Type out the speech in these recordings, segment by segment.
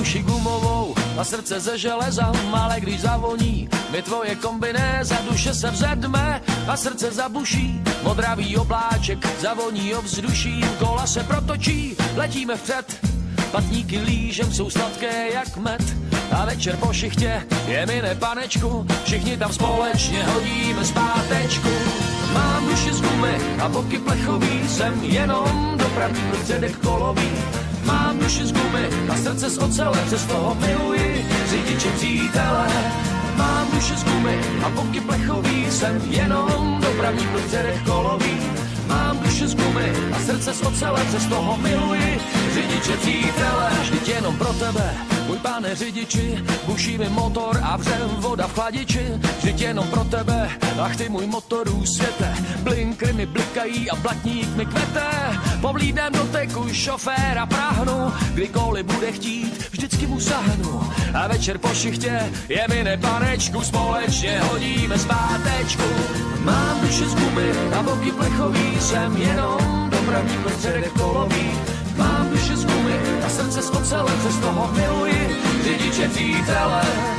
duši gumovou a srdce ze železa, ale když zavoní mi tvoje kombinéza, duše se vzedme a srdce zabuší, modravý obláček zavoní ovzduším, kola se protočí, letíme vpřed, patníky lížem jsou sladké jak med a večer po šichtě je mine panečku, všichni tam společně hodíme zpátečku. Mám duši z gumy a boky plechový, jsem jenom dopravní prostředek kolový. Mám duši z gumy a srdce z ocele, přes toho miluji řidiče přítele. Mám duši z gumy a boky plechový, jsem jenom dopravní prostředek kolový. Mám duši z gumy a srdce z ocele, přes toho miluji řidiče přítele. Vždyť jenom pro tebe, můj pane řidiči, buší mi motor a vře voda v chladiči. Vždyť jenom pro tebe, ach ty můj motorů světe, blinkry mi blikají a blatník mi kvete. Po vlídném doteku šoféra prahnu, kdykoliv bude chtít, vždycky mu sahnu. A večer po šichtě je mine panečku, společně hodíme zpátečku. Mám duši z gumy a boky plechový, jsem jenom dopravní prostředek kolový. Mám duši z gumy a srdce z ocele, přes toho miluji řidiče přítele.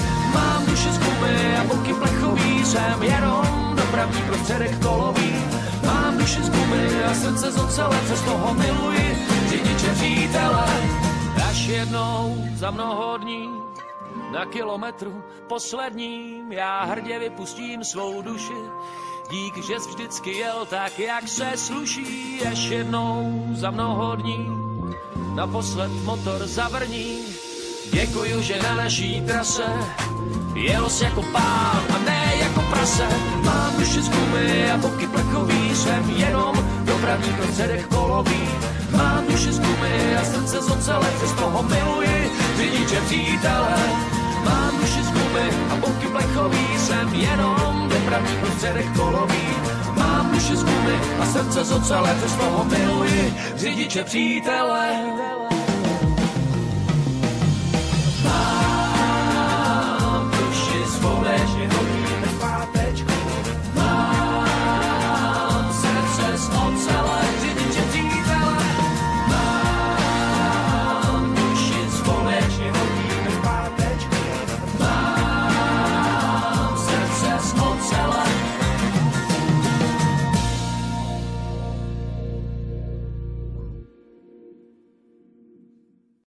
Mám duši z gumy a boky plechový, jsem jenom dopravní prostředek kolový. Mám duši z gumy a srdce z ocele, přes toho miluji řidiče přítele. Až jednou za mnoho dní na kilometru posledním já hrdě vypustím svou duši. Dík, že jsi vždycky jel tak, jak se sluší. Až jednou za mnoho dní naposled motor zavrní. Děkuju, že na naší trase jel jsi jako pán a ne jako prase. Mám duši z gumy a boky plechový, jsem jenom dopravní prostředek kolový. Mám duši z gumy a srdce z ocele, přes toho miluji řidiče přítele. Mám duši z gumy a boky plechový, jsem jenom dopravní prostředek kolový. Mám duši z gumy a srdce z ocele, přes toho miluji řidiče přítele.